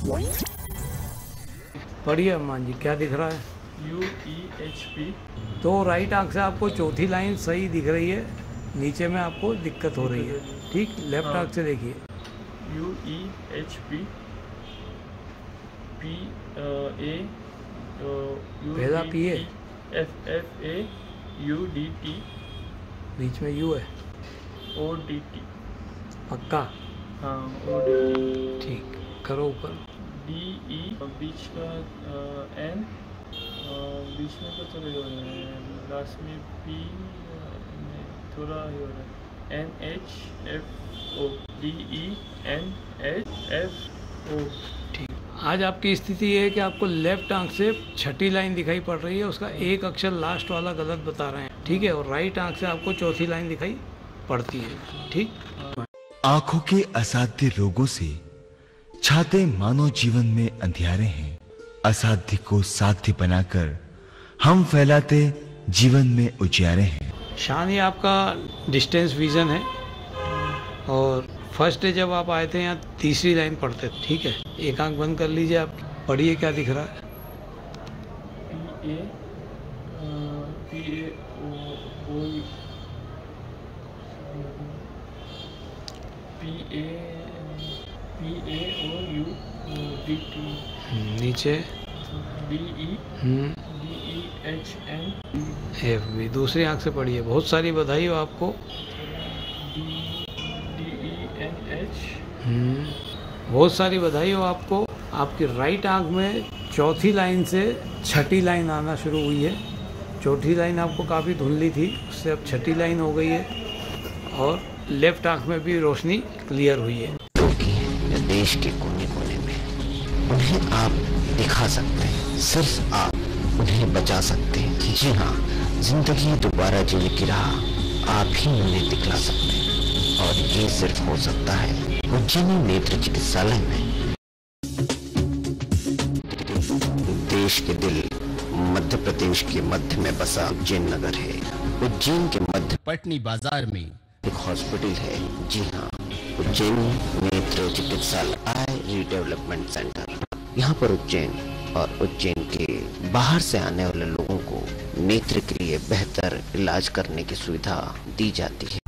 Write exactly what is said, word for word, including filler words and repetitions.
पढ़िए अम्मान जी, क्या दिख रहा है? U E H P. तो राइट आंख से आपको चौथी लाइन सही दिख रही है, नीचे में आपको दिक्कत हो रही है। ठीक, लेफ्ट हाँ। आंख से देखिए। U E H P P A पहला P A, F F A U D T बीच में यू है। O D T. पक्का? हाँ, ओ डी टी। ठीक, करो ऊपर। डी ई बीच का एन, बीच में तो थोड़ा हो रहा है, लास्ट में पी थोड़ा ही हो रहा है। N H F O, D E N H F O. ठीक, आज आपकी स्थिति ये है कि आपको लेफ्ट आंख से छठी लाइन दिखाई पड़ रही है, उसका एक अक्षर लास्ट वाला गलत बता रहे हैं। ठीक है, और राइट आंख से आपको चौथी लाइन दिखाई पड़ती है। ठीक, आंखों के असाध्य रोगों से छाते मानव जीवन में अंधियारे हैं। असाध्य को साध्य बनाकर हम फैलाते जीवन में उजियारे हैं। शान, ये आपका डिस्टेंस विजन है, और फर्स्ट डे जब आप आए थे यहाँ तीसरी लाइन पढ़ते थे। ठीक है, एक आंख बंद कर लीजिए आप, पढ़िए क्या दिख रहा है। P A P A O P A P A O U D T. नीचे D E D E H N F B. दूसरी आंख से पढ़िए। बहुत सारी बधाई हो आपको। D E N H. बहुत सारी बधाई हो आपको। आपकी राइट आंख में चौथी लाइन से छठी लाइन आना शुरू हुई है। चौथी लाइन आपको काफ़ी धुंधली थी, उससे अब छठी लाइन हो गई है, और लेफ्ट आंख में भी रोशनी क्लियर हुई है। या देश के कोने कोने में उन्हें आप दिखा सकते हैं, सिर्फ आप उन्हें बचा सकते हैं। जी हाँ, जिंदगी दोबारा जीने की राह आप ही उन्हें दिखला सकते हैं, और ये सिर्फ हो सकता है उज्जैन नेत्र चिकित्सालय में। देश के दिल मध्य प्रदेश के मध्य में बसा उज्जैन नगर है। उज्जैन के मध्य पटनी बाजार में एक हॉस्पिटल है। जी हाँ, उज्जैन नेत्र चिकित्सालय आई रीडेवलपमेंट सेंटर। यहाँ पर उज्जैन और उज्जैन के बाहर से आने वाले लोगों को नेत्र के लिए बेहतर इलाज करने की सुविधा दी जाती है।